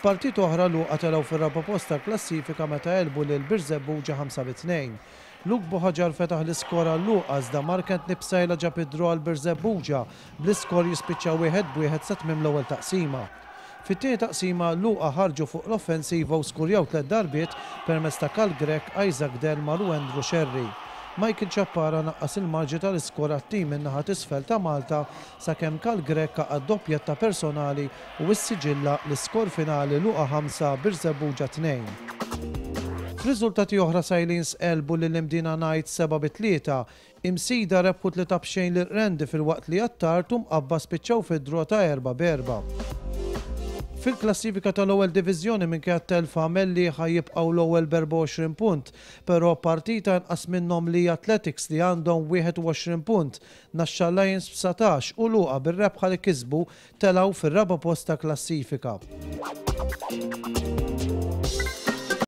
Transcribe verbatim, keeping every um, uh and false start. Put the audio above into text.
Partit oħra Luqa telgħu fir-raba' post tal-klassifika meta għelbu lil Birzebbuġa ħamsa bi tnejn. Luke Boħaġar fetaħ l-iskor għal Luqa iżda Markent Nibsajla ġab id-draw għal Birzebbuġa bl-iskor jispiċċa wieħed b'wieħed sa tmiem l-ewwel taqsima. Fit-tieni taqsima Luqa ħarġu fuq l-offensiva u skurjaw tliet darbiet permezz ta' Kal Grek, Isaac Delmar u Andrew Sherry. Michael Ċappara naqqas il-marġi tal-iskor għat-tim min-naħa t'isfel ta' Malta sakemm Kal Grek għad doppjetta personali u s-siġilla l-iskor finali Luqa ħamsa Birzebbuġa tnejn. F'riżultati oħra Silence elbu lil Mdina Knights seba' bi tlieta, Imsida rebħu tlieta b'xejn lil Rendi fil-waqt li Attartu mqabba spiċċaw fid-draw ta' erba' b'erba'. Fil-klassifika tal-ewwel diviżjoni minkejja t-telfa Melli ħajjibqgħu l-ewwel b'erba' u għoxrin punt, però partita inqas minnhom li Athletics li għandhom wieħed u għoxrin punt, Naxxa Lions b'satax u Luqa bir-rebħa li kisbu telgħu fir-raba' post ta' klassifika.